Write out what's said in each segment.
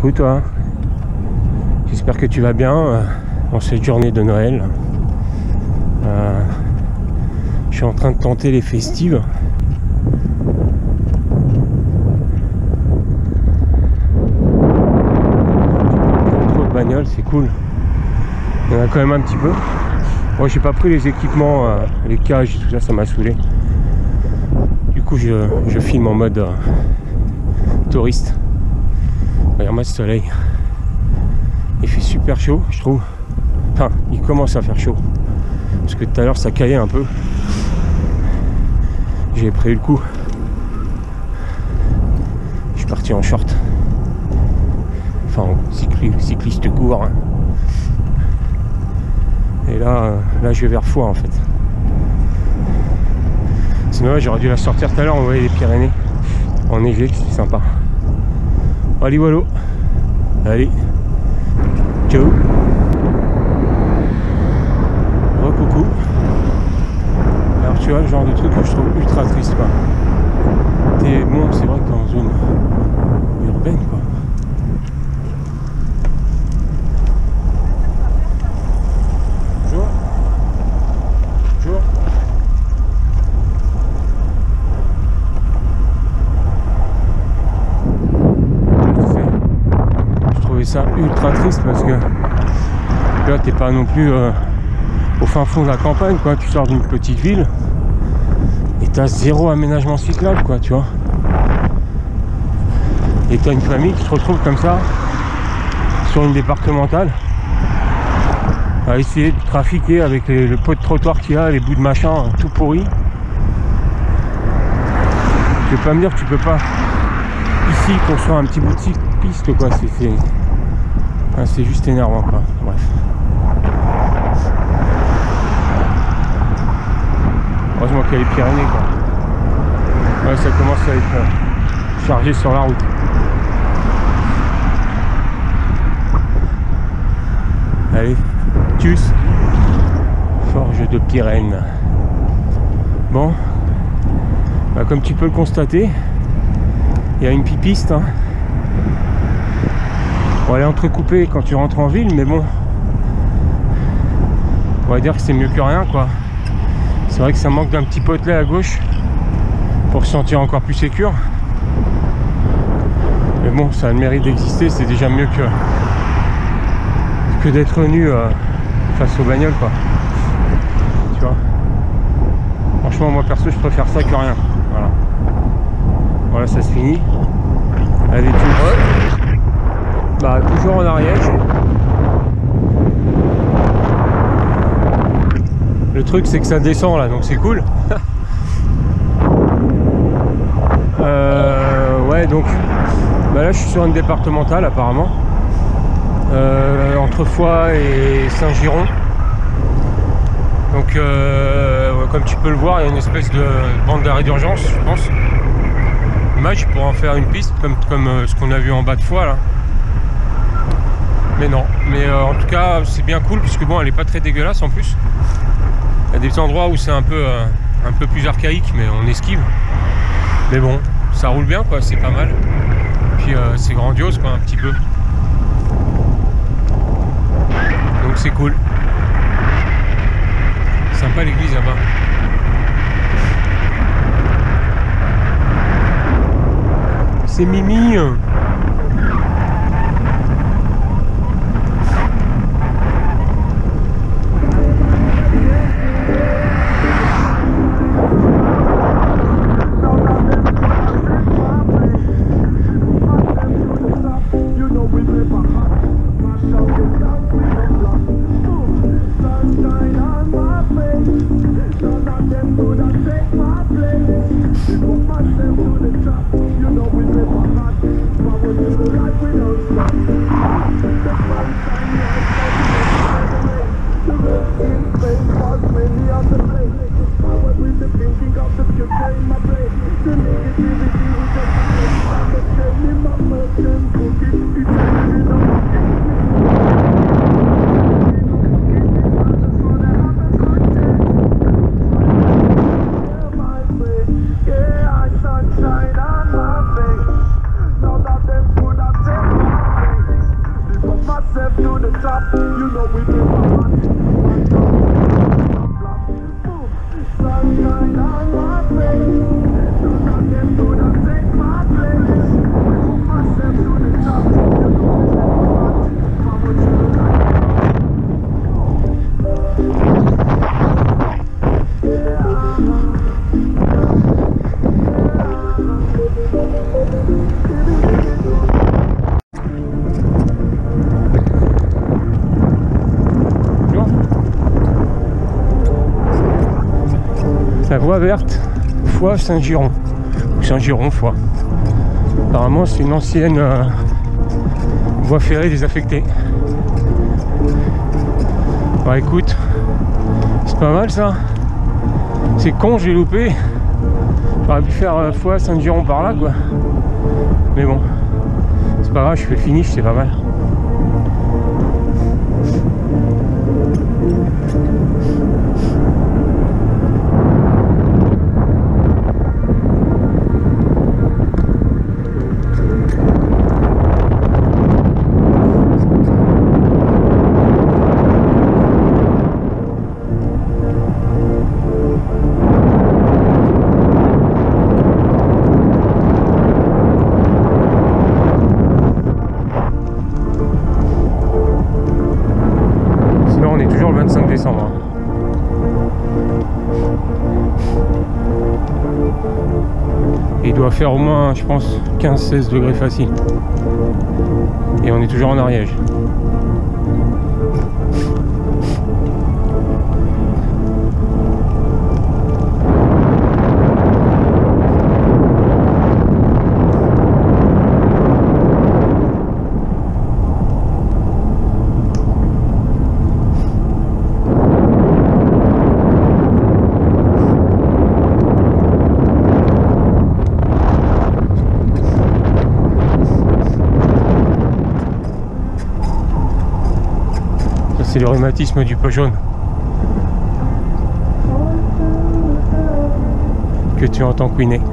Coucou toi, j'espère que tu vas bien en cette journée de Noël. Je suis en train de tenter les festives. Trop de bagnoles, c'est cool. Il y en a quand même un petit peu. Moi j'ai pas pris les équipements, les cages et tout ça, ça m'a saoulé. Du coup je filme en mode touriste. Regarde-moi ce soleil. Il fait super chaud, je trouve. Enfin, il commence à faire chaud. Parce que tout à l'heure, ça caillait un peu. J'ai prévu le coup. Je suis parti en short. Enfin, en cycliste court. Hein. Et là je vais vers Foix, en fait. Sinon, j'aurais dû la sortir tout à l'heure. On voyait les Pyrénées enneigées, c'est sympa. Allez, voilà. Allez. Ciao. Re-coucou. Alors tu vois le genre de truc que je trouve ultra triste quoi. Bon, c'est vrai que t'es en zone urbaine quoi. Bonjour. Bonjour. Je trouvais ça ultra triste parce que là t'es pas non plus au fin fond de la campagne quoi, tu sors d'une petite ville et t'as zéro aménagement cyclable quoi, tu vois, et t'as une famille qui se retrouve comme ça sur une départementale à essayer de trafiquer avec le pot de trottoir qu'il y a, les bouts de machin tout pourris. Tu peux pas me dire que tu peux pas ici construire un petit bout de piste quoi, c'est juste énervant quoi, bref. Heureusement qu'il y a les Pyrénées quoi. Ouais, ça commence à être chargé sur la route. Allez, tchuss. Forge de Pyrène. Bon, bah, comme tu peux le constater, il y a une piste hein. Bon, elle est entrecoupée quand tu rentres en ville, mais bon, on va dire que c'est mieux que rien quoi. C'est vrai que ça manque d'un petit potelet à gauche pour se sentir encore plus sécure. Mais bon, ça a le mérite d'exister, c'est déjà mieux que d'être nu face aux bagnoles quoi. Tu vois. Franchement, moi perso, je préfère ça que rien. Voilà. Voilà, ça se finit. Allez, tout. Bah, toujours en Ariège. Le truc c'est que ça descend là, donc c'est cool. Ouais, donc bah là je suis sur une départementale apparemment, entre Foix et Saint-Giron. Donc comme tu peux le voir, il y a une espèce de bande d'arrêt d'urgence, je pense. Dommage, pour en faire une piste comme ce qu'on a vu en bas de Foix là. Mais non, mais en tout cas c'est bien cool puisque bon, elle est pas très dégueulasse en plus. Il y a des endroits où c'est un peu plus archaïque, mais on esquive. Mais bon, ça roule bien quoi, c'est pas mal. Puis c'est grandiose quoi, un petit peu. Donc c'est cool. Sympa l'église là-bas. C'est Mimi. La voie verte, Foix Saint-Giron, ou Saint-Giron Foix. Apparemment c'est une ancienne voie ferrée désaffectée. Bah écoute, c'est pas mal ça. C'est con, j'ai loupé. J'aurais pu faire Foix Saint-Giron par là quoi. Mais bon, c'est pas grave, je fais le finish, c'est pas mal. Le 25 décembre. Et il doit faire au moins, je pense, 15-16 degrés facile. Et on est toujours en Ariège. C'est le rhumatisme du pot jaune que tu entends couiner.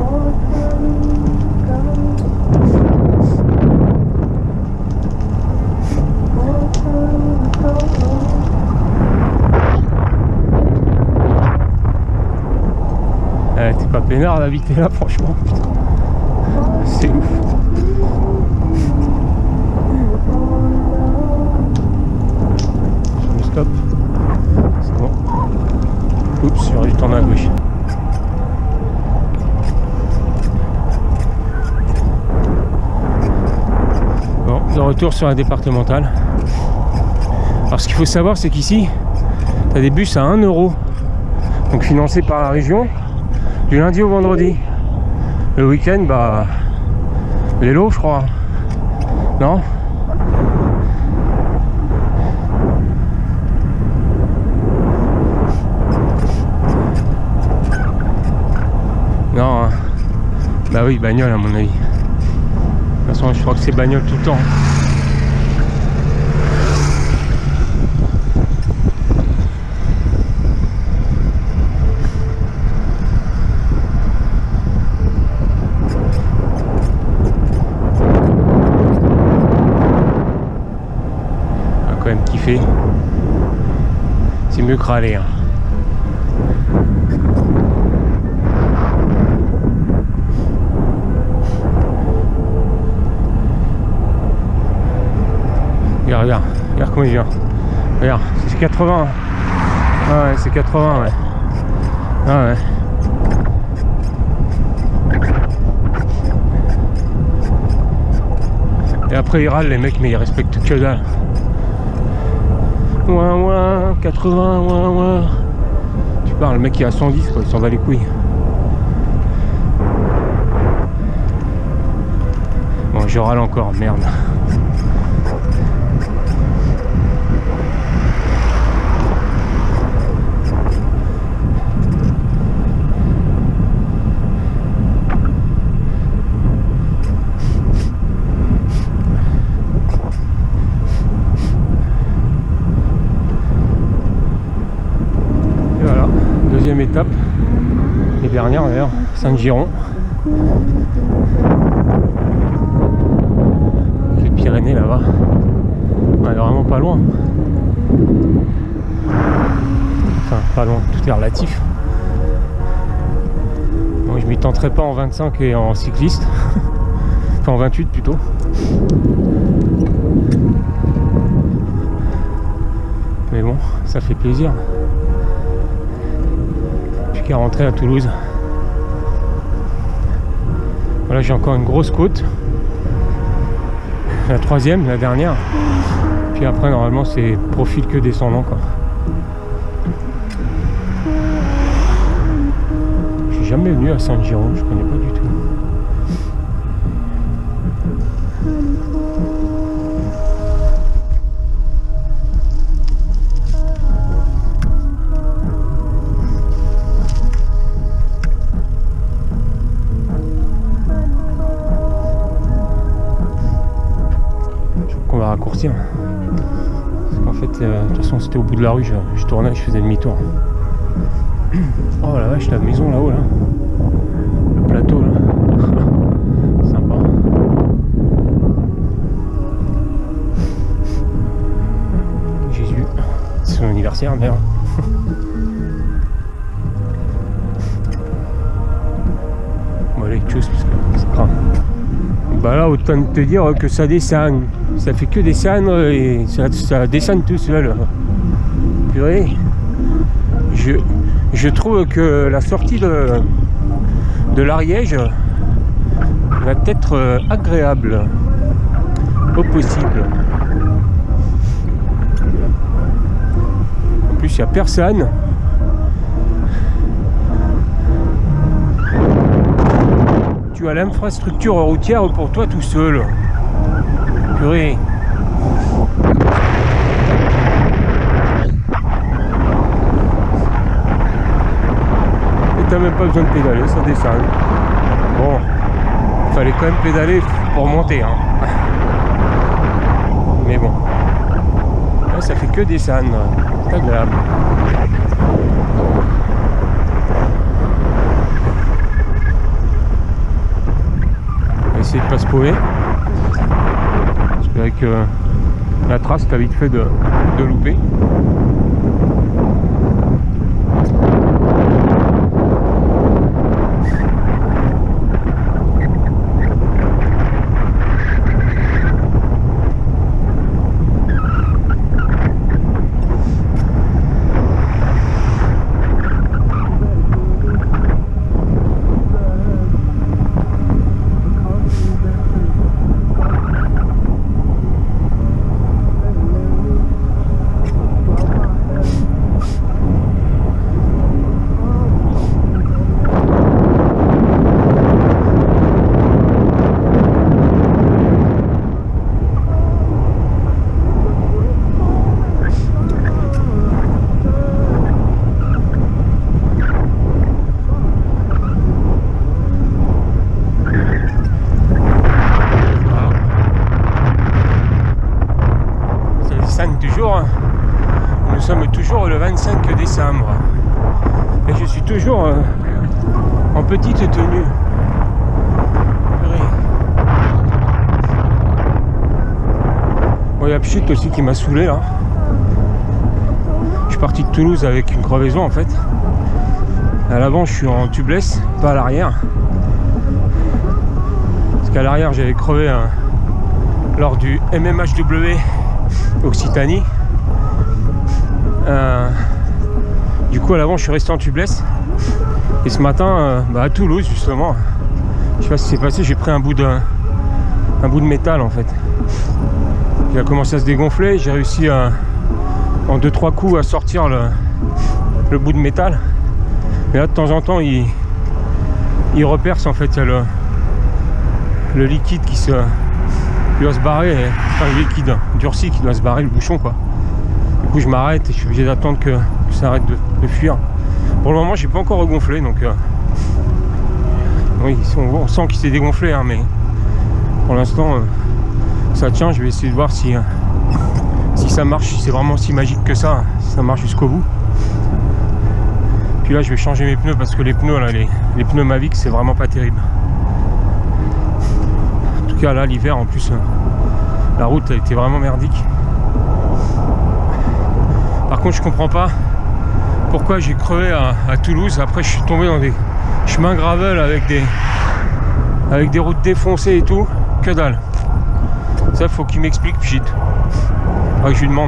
T'es pas peinard d'habiter là franchement, putain. C'est ouf. Stop. C'est bon. Oups, j'aurais dû tourner à gauche. Bon, de retour sur la départementale. Alors ce qu'il faut savoir, c'est qu'ici, tu as des bus à 1 €. Donc financés par la région, du lundi au vendredi. Le week-end, bah, vélo, je crois. Non ? Non, hein. Bah oui, bagnole à mon avis. De toute façon, je crois que c'est bagnole tout le temps. On va quand même kiffer. C'est mieux que râler. Hein. Regarde comment il vient. Regarde, c'est 80. Ah ouais, c'est 80, ouais. Ah ouais. Et après ils râlent les mecs, mais ils respectent que dalle. Ouais, 80, ouais. Tu parles, le mec qui est à 110 quoi, il s'en va les couilles. Bon, je râle encore, merde. Deuxième étape et dernière d'ailleurs, Saint-Giron, les Pyrénées là-bas. Ouais, vraiment pas pas loin. Enfin, pas loin, tout est relatif. Bon, je m'y tenterai pas en 25 et en cycliste. Enfin, en 28 plutôt. Mais bon, ça fait plaisir. Plus qu'à rentrer à Toulouse. Voilà, j'ai encore une grosse côte. La troisième, la dernière. Puis après, normalement, c'est profil que descendant, quoi. Je suis jamais venu à Saint-Giro, je connais pas du tout. Raccourcir parce qu'en fait de toute façon c'était au bout de la rue, je tournais, je faisais demi-tour. Oh la vache, la maison là-haut là, le plateau là. Sympa. Jésus, c'est son anniversaire d'ailleurs. Bon allez, tchuss parce que ça craint. Bah là autant te dire que ça descend. Ça fait que descendre et ça descend tout seul. Purée. Je trouve que la sortie de l'Ariège va être agréable au possible. En plus il n'y a personne. Tu as l'infrastructure routière pour toi tout seul. Purée. Et t'as même pas besoin de pédaler, ça descend. Bon, il fallait quand même pédaler pour monter, hein. Mais bon, là, ça fait que descendre, c'est agréable. On va essayer de pas se paumer. Avec la trace, t'as vite fait de louper. Nous sommes toujours le 25 décembre et je suis toujours en petite tenue. Bon, il y a Pchit aussi qui m'a saoulé là. Je suis parti de Toulouse avec une crevaison en fait. À l'avant je suis en tubeless, pas à l'arrière. Parce qu'à l'arrière j'avais crevé lors du MMHW Occitanie. Du coup à l'avant je suis resté en tubeless. Et ce matin à Toulouse justement, je sais pas ce qui s'est passé, j'ai pris un bout de métal en fait. Il a commencé à se dégonfler, j'ai réussi en 2-3 coups à sortir le bout de métal. Et là de temps en temps il reperce en fait, il y a le liquide qui doit se barrer, enfin le liquide durci qui doit se barrer, le bouchon quoi. Du coup je m'arrête et je suis obligé d'attendre que ça arrête de fuir. Pour le moment j'ai pas encore regonflé donc oui, on sent qu'il s'est dégonflé hein, mais pour l'instant ça tient. Je vais essayer de voir si ça marche, si c'est vraiment si magique que ça, si ça marche jusqu'au bout. Puis là je vais changer mes pneus parce que les pneus là, les pneus Mavic c'est vraiment pas terrible. En tout cas là l'hiver en plus la route a été vraiment merdique. Par contre, je comprends pas pourquoi j'ai crevé à Toulouse. Après, je suis tombé dans des chemins gravel avec des routes défoncées et tout. Que dalle. Ça, faut qu'il m'explique, Pchit. Ouais, je lui demande.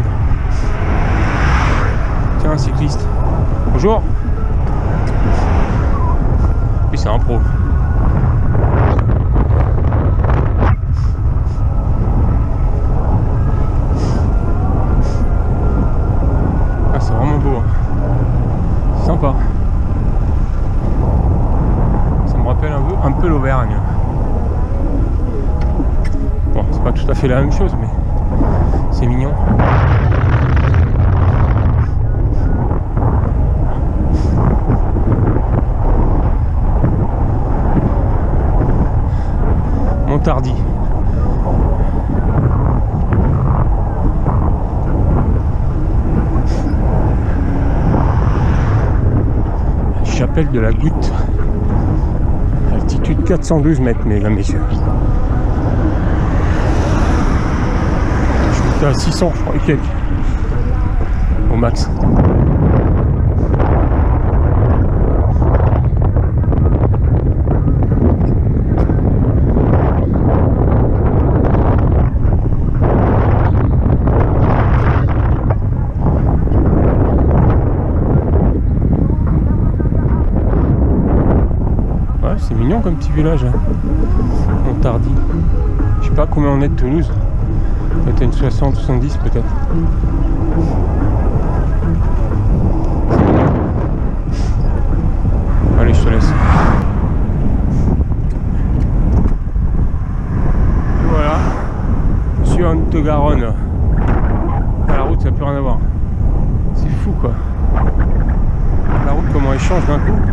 Tiens, un cycliste. Bonjour. Lui, c'est un pro. Ah, c'est vraiment beau. Hein. Sympa. Ça me rappelle un peu l'Auvergne. Bon, c'est pas tout à fait la même chose, mais c'est mignon. Montardy. La chapelle de la Goutte. Altitude 412 mètres, mesdames, messieurs. Je suis à 600, je crois, et quelques. Au max. C'est mignon comme petit village, hein. Montardy. Je sais pas combien on est de Toulouse. Peut-être une 60, 70 peut-être. Allez, je te laisse. Et voilà. Je suis en Haute-Garonne. À la route, ça n'a plus rien à voir. C'est fou quoi. La route, comment elle change d'un coup.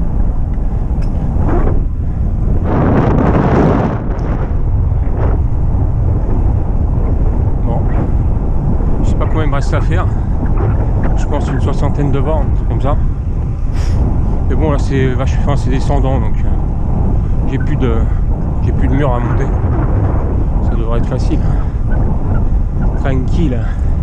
Il me reste à faire, je pense une 60aine de bornes, comme ça. Mais bon, là c'est vachement, c'est descendant, donc j'ai plus de mur à monter. Ça devrait être facile. Tranquille.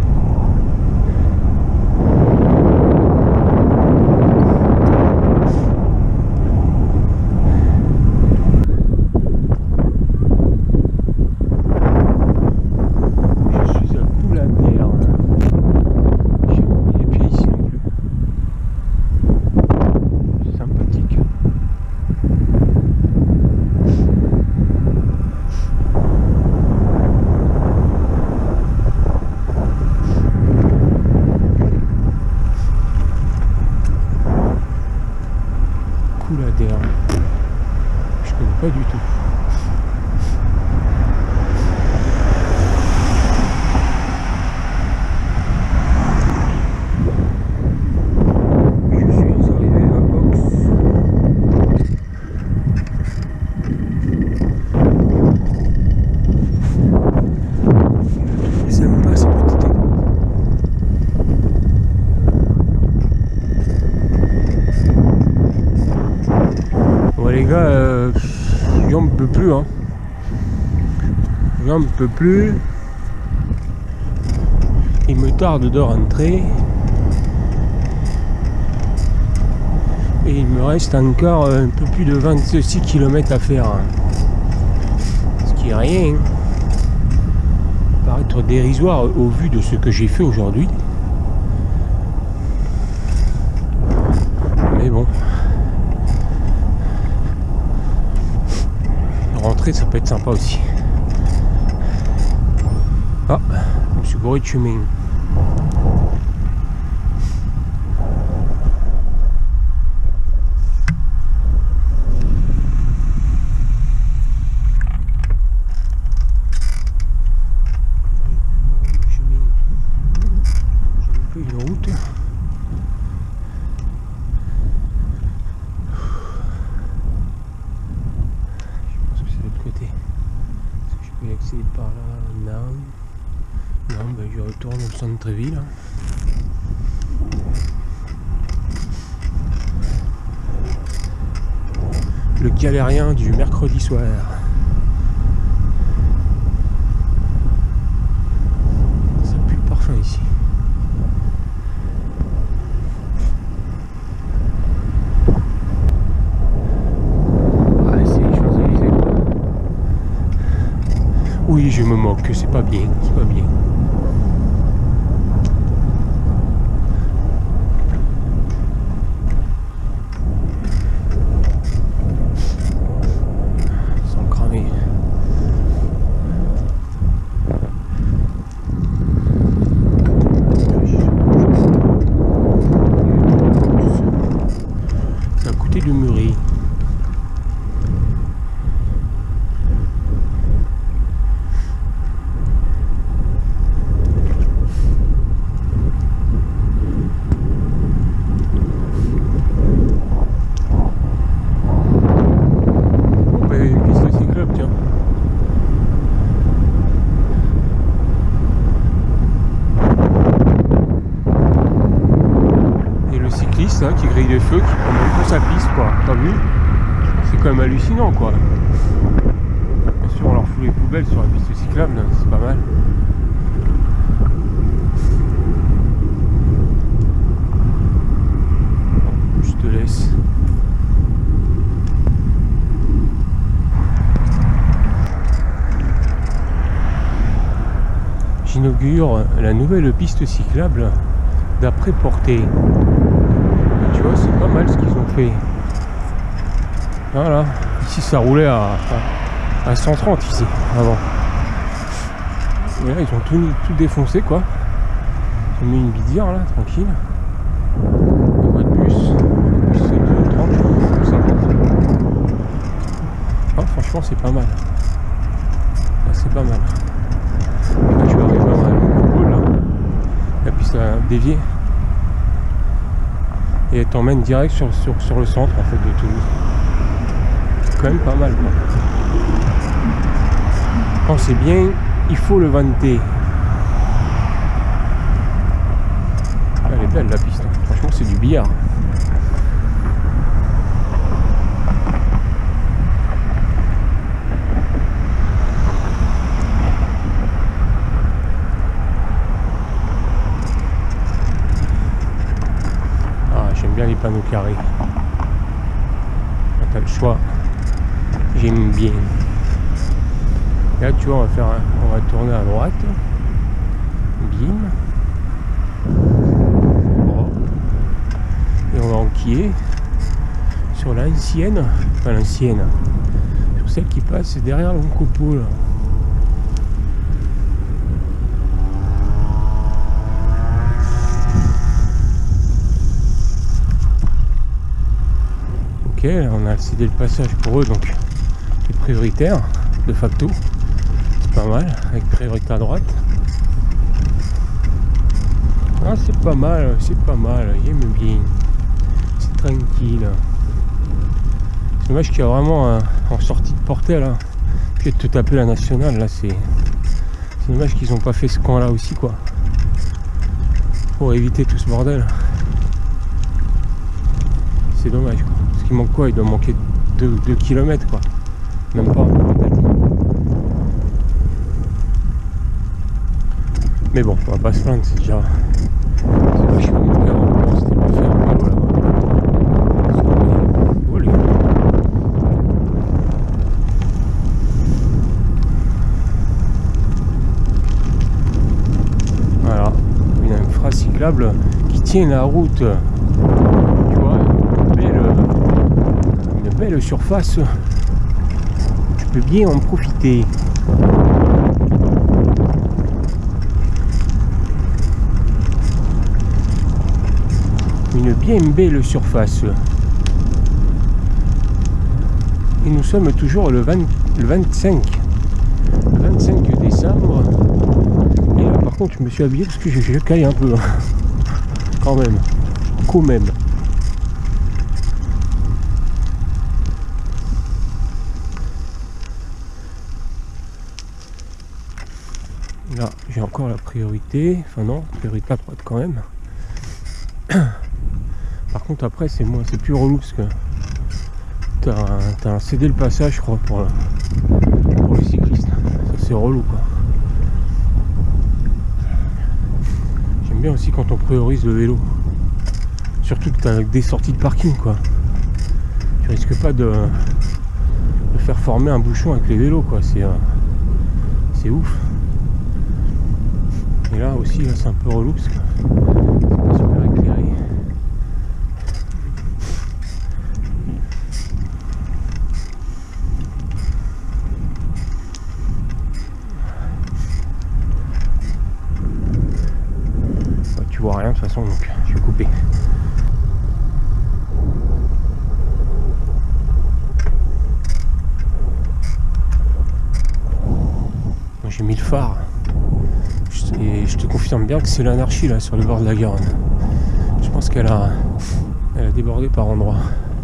Couladère. Je connais pas du tout. Je suis arrivé à Box. C'est sympa ce petit endroit. Bon les gars, j'en peux plus hein. J'en peux plus. Il me tarde de rentrer. Et il me reste encore un peu plus de 26 km à faire. Ce qui est rien. Paraît être dérisoire au vu de ce que j'ai fait aujourd'hui. Mais bon. Rentrer, ça peut être sympa aussi. Ah, je me suis gouré de chemin. J'ai fait une route. Je peux accéder par là. Non, ben je retourne au centre-ville. Le galérien du mercredi soir. Ça pue le parfum ici. Oui, je me moque, c'est pas bien, c'est pas bien. Ils sont cramés. Ça a coûté de mûrir. Là, qui grille des feux, qui prend même pour sa piste, quoi. T'as vu? C'est quand même hallucinant, quoi. Bien sûr, on leur fout les poubelles sur la piste cyclable, c'est pas mal. Je te laisse. J'inaugure la nouvelle piste cyclable d'après Portée. Tu vois, c'est pas mal ce qu'ils ont fait. Voilà, ici ça roulait à 130 ici avant. Et là ils ont tout défoncé, quoi. Ils ont mis une bidière là, tranquille. La voie de bus c'est 30, 50. Ah, franchement c'est pas mal. Là c'est pas mal. Là tu vas arriver à un pôle là. La piste a dévié. Et elle t'emmène direct sur le centre en fait de Toulouse. C'est quand même pas mal, quoi. Quand c'est bien, il faut le vanter. Elle est belle la piste, franchement c'est du billard. Bien les panneaux carrés. Quand t'as le choix, j'aime bien. Et là tu vois, on va tourner à droite. Bim. Bon. Et on va enquiller sur l'ancienne, enfin l'ancienne, sur celle qui passe derrière le copeau là. On a cédé le passage pour eux, donc c'est prioritaire de facto, c'est pas mal, avec priorité à droite. Ah, c'est pas mal, j'aime bien, c'est tranquille. C'est dommage qu'il y a vraiment en sortie de Portée là, puis de te taper la nationale là, c'est dommage qu'ils ont pas fait ce coin là aussi, quoi, pour éviter tout ce bordel. C'est dommage, quoi. Il manque quoi? Il doit manquer 2 km, quoi. Même pas, peut-être. Mais bon, on va pas se plaindre, c'est déjà... C'est vachement mieux qu'avant, c'était pas faire un peu là-bas. Voilà, une infra cyclable qui tient la route. Belle surface, tu peux bien en profiter. Une bien belle surface. Et nous sommes toujours le 25 décembre. Et là par contre je me suis habillé parce que je caille un peu. Quand même. Là, j'ai encore la priorité. Enfin non, priorité à droite quand même. Par contre après c'est plus relou parce que t'as cédé le passage, je crois, pour les cyclistes. Ça c'est relou, quoi. J'aime bien aussi quand on priorise le vélo. Surtout que t'as des sorties de parking, quoi. Tu risques pas de faire former un bouchon avec les vélos, quoi. C'est c'est ouf. Et là aussi, là c'est un peu relou parce que c'est pas super éclairé. Bah, tu vois rien de toute façon, donc je vais couper. J'ai mis le phare et je te confirme bien que c'est l'anarchie là sur le bord de la Garonne. Je pense qu'elle a débordé par endroits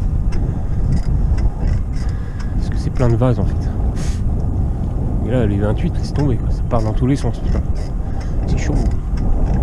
parce que c'est plein de vases en fait. Et là les 28 laisse tomber quoi. Ça part dans tous les sens, c'est chaud.